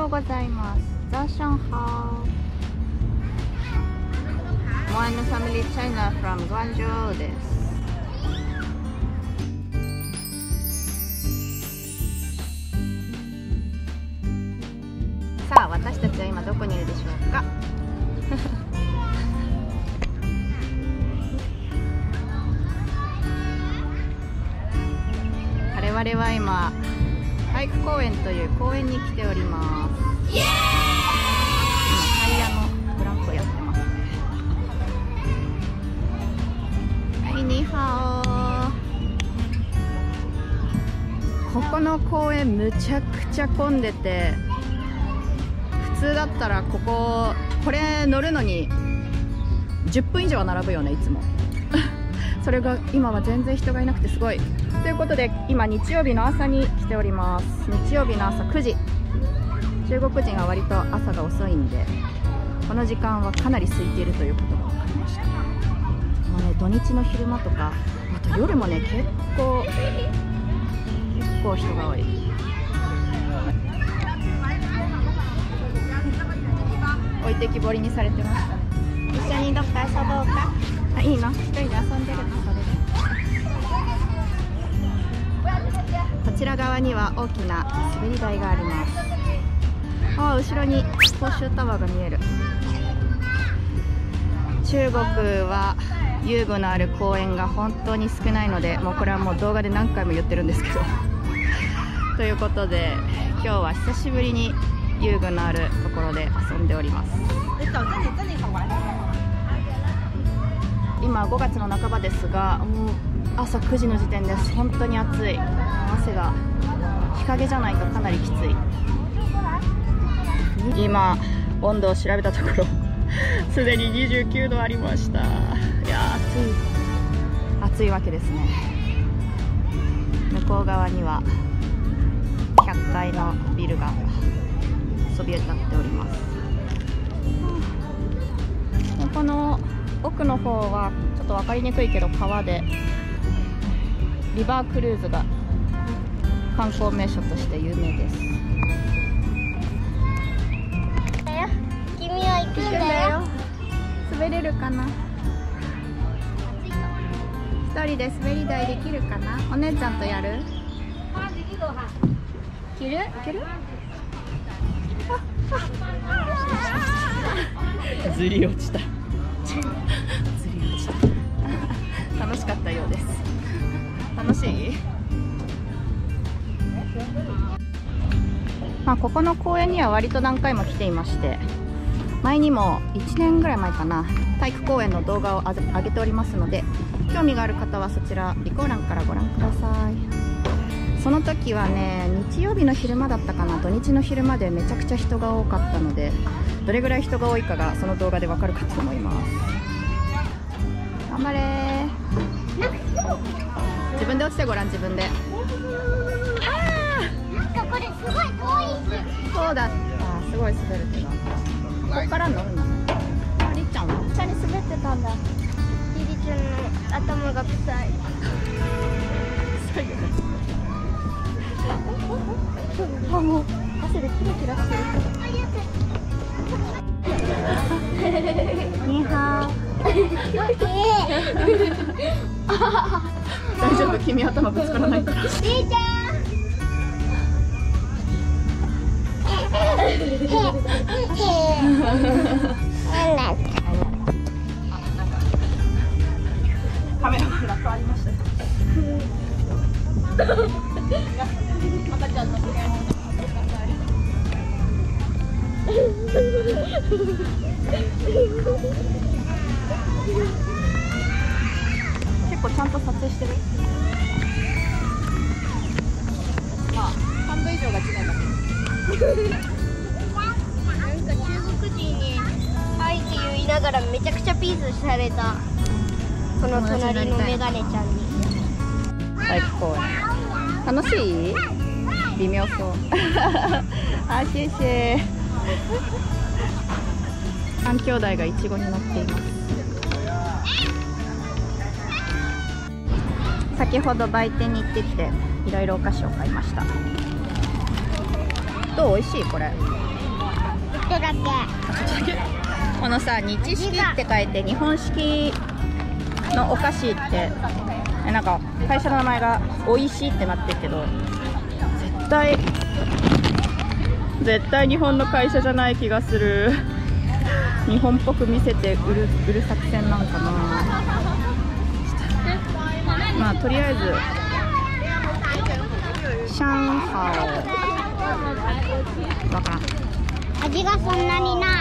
ございます。早上好。モアイヌファミリーチャイナ from グアンジョウです。さあ、私たちは今どこにいるでしょうか。我々は今体育公園という公園に来ております。今タイヤのブランコやってますね。はい、ニーハオ。ここの公園むちゃくちゃ混んでて、普通だったらこれ乗るのに10分以上は並ぶよね、いつも。それが今は全然人がいなくてすごい。ということで今日曜日の朝に来ております。日曜日の朝9時。中国人は割と朝が遅いんで、この時間はかなり空いているということが分かりました。もうね、土日の昼間とかあと夜もね、結構人が多い。置いてきぼりにされてました。一緒にどっか遊ぼうか。あ、いいの？一人で遊んでるの？それでこちら側には大きな滑り台があります。あ、後ろに公衆タワーが見える。中国は遊具のある公園が本当に少ないので、もうこれはもう動画で何回も言ってるんですけどということで今日は久しぶりに遊具のあるところで遊んでおります。今5月の半ばですが、もう朝9時の時点です。本当に暑い。汗が日陰じゃないとかなりきつい。今温度を調べたところすでに29度ありました。いや暑いわけですね。向こう側には100階のビルがそびえ立っております。この奥の方はちょっと分かりにくいけど川でリバークルーズが観光名所として有名です。 君は行くんだよ。 滑れるかな。一人で滑り台できるかな。お姉ちゃんとやる？いける？いける？ずり落ちた。楽しかったようです。楽しい？ここの公園には割と何回も来ていまして、前にも1年ぐらい前かな、体育公園の動画を上げておりますので、興味がある方はそちら備考欄からご覧ください。その時はね、日曜日の昼間だったかな、土日の昼間でめちゃくちゃ人が多かったので、どれぐらい人が多いかがその動画でわかるかと思います。頑張れー。自分で落ちてごらん、自分で。 なんかこれすごい遠いし。 そうだった。すごい滑るけど、ここから乗るの。りっちゃんは一緒に滑ってたんだ。 リリちゃんの頭が臭い。 臭いよね。あ、もう汗でキラキラしてる。ニーハー。大丈夫、君頭ぶつからないから。 リリちゃん。 カメラマンが変わりました。赤ちゃんの結構ちゃんと撮影してる。まあ半分以上が違うんだけど。 なんか中国人に「はい」って言いながらめちゃくちゃピースされた。この隣のメガネちゃんに。 体育公園楽しい？微妙そう。あ、シェシェ。3兄弟がイチゴに乗っています。先ほど売店に行ってきていろいろお菓子を買いました。どう？美味しいこれ。 とだけ。 このさ、日式って書いて日本式のお菓子ってなんか会社の名前がおいしいってなってるけど、絶対日本の会社じゃない気がする。日本っぽく見せて売る作戦なんかな。まあとりあえず上海わからん。 味がそんなにない。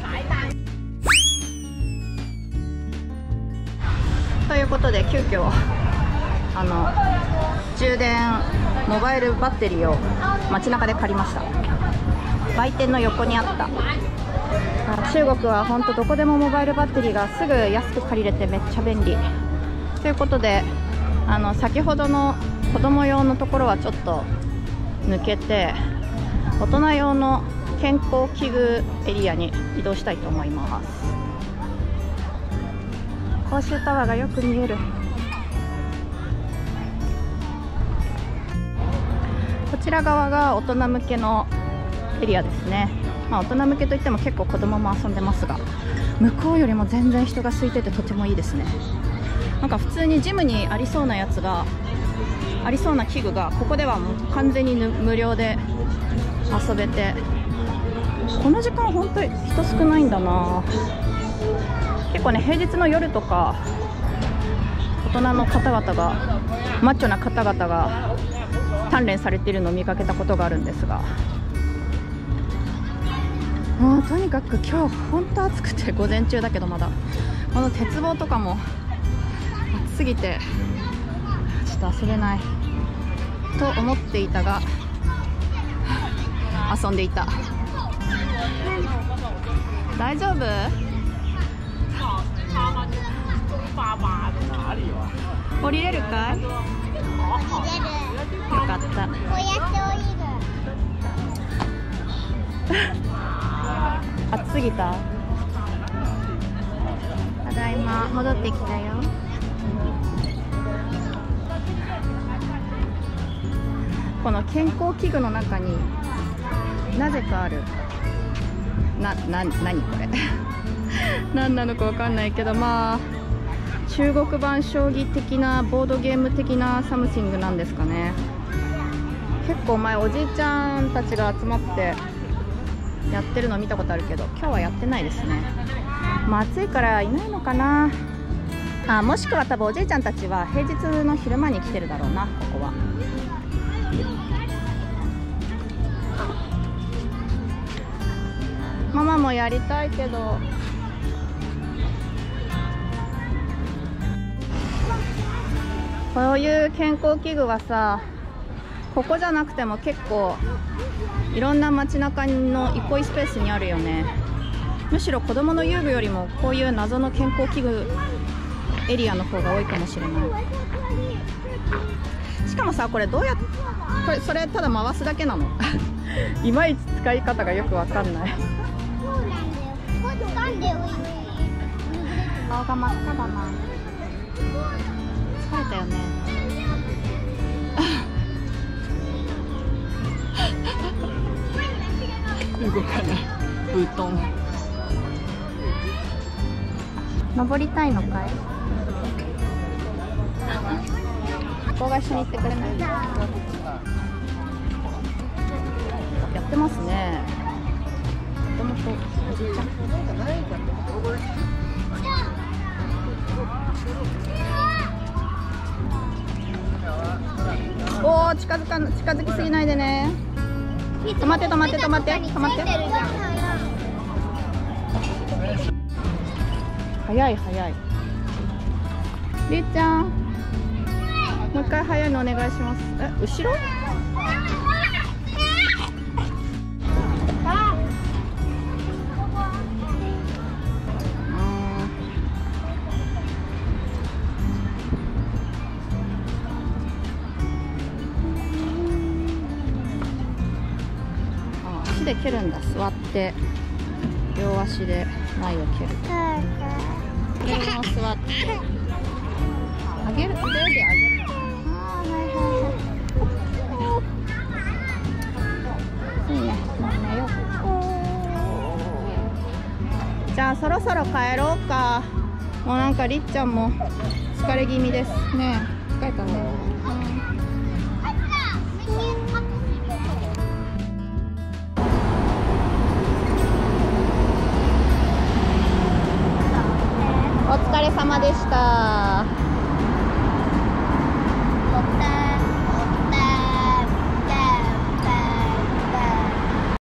ということで急遽充電モバイルバッテリーを街中で借りました。売店の横にあった。中国は本当どこでもモバイルバッテリーがすぐ安く借りれてめっちゃ便利ということで、先ほどの子供用のところはちょっと抜けて大人用の健康器具エリアに移動したいと思います。公衆タワーがよく見える。こちら側が大人向けのエリアですね。まあ、大人向けといっても結構子供も遊んでますが、向こうよりも全然人が空いててとてもいいですね。なんか普通にジムにありそうなやつがありそうな器具がここではもう完全に無料で遊べて、この時間本当に人少ないんだな。結構ね、平日の夜とか大人の方々がマッチョな方々が鍛錬されているのを見かけたことがあるんですが、もうとにかく今日本当暑くて、午前中だけどまだこの鉄棒とかも暑すぎてちょっと遊べないと思っていたが遊んでいた。大丈夫？降りれるかい？よかった。 こうやって降りる。 暑すぎた？ただいま戻ってきたよ。この健康器具の中になぜかある何これ何なのかわかんないけど、まあ中国版将棋的なボードゲーム的なサムシングなんですかね。結構前おじいちゃんたちが集まってやってるの見たことあるけど、今日はやってないですね。まあ暑いからいないのかな。もしくは多分おじいちゃんたちは平日の昼間に来てるだろうな。ここはママもやりたいけど、こういう健康器具はさ、ここじゃなくても結構いろんな街中の憩いスペースにあるよね。むしろ子供の遊具よりもこういう謎の健康器具エリアの方が多いかもしれない。しかもさ、これどうやってそれただ回すだけなのいまいち使い方がよくわかんない。顔が真っ赤だな。疲れたよね。動かない布団。登りたいのかい？ここが一緒に行ってくれない？やってますね。子供とおじいちゃん。おー、近づきすぎないでね。止まって。早い。りーちゃん、もう一回早いのお願いします。後ろ？足で蹴るんだ。座って両足で前を蹴る。これも座って上げる、腕で上げる。いいね。もう寝よう。 じゃあそろそろ帰ろうか。もうなんかりっちゃんも疲れ気味ですね。疲れたね。お疲れ様でした。